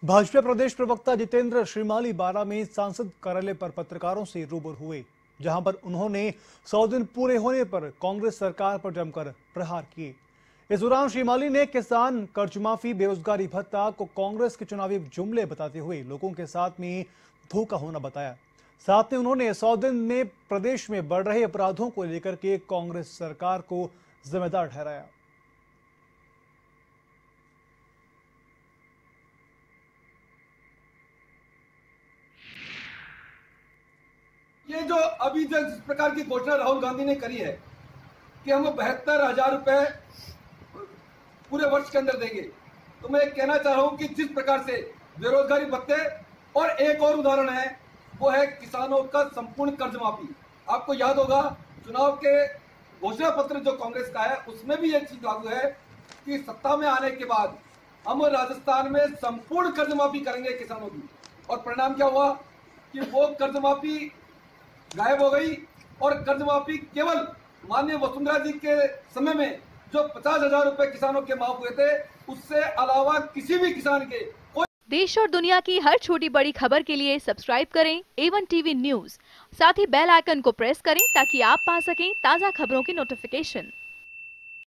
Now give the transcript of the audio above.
भाजपा प्रदेश प्रवक्ता जितेंद्र श्रीमाली बारा में सांसद कार्यालय पर पत्रकारों से रूबरू हुए, जहां पर उन्होंने 100 दिन पूरे होने पर कांग्रेस सरकार पर जमकर प्रहार किए। इस दौरान श्रीमाली ने किसान कर्ज माफी, बेरोजगारी भत्ता को कांग्रेस के चुनावी जुमले बताते हुए लोगों के साथ में धोखा होना बताया। साथ में उन्होंने 100 दिन में प्रदेश में बढ़ रहे अपराधों को लेकर के कांग्रेस सरकार को जिम्मेदार ठहराया। ये जो अभी जिस प्रकार की घोषणा राहुल गांधी ने करी है कि हम 72,000 रुपए पूरे वर्ष के अंदर देंगे, तो मैं कहना चाह रहा हूं कि जिस प्रकार से बेरोजगारी भत्ते और एक और उदाहरण है वो है किसानों का संपूर्ण कर्ज माफी। आपको याद होगा चुनाव के घोषणा पत्र जो कांग्रेस का है उसमें भी ये चीज लागू है कि सत्ता में आने के बाद हम राजस्थान में संपूर्ण कर्ज माफी करेंगे किसानों की, और परिणाम क्या हुआ कि वो कर्ज माफी गायब हो गई और कर्ज माफी केवल माननीय वसुंधरा जी के समय में जो 50,000 रुपए किसानों के माफ हुए थे, उससे अलावा किसी भी किसान के कोई। देश और दुनिया की हर छोटी बड़ी खबर के लिए सब्सक्राइब करें A1 टीवी न्यूज, साथ ही बेल आइकन को प्रेस करें ताकि आप पा सकें ताज़ा खबरों की नोटिफिकेशन।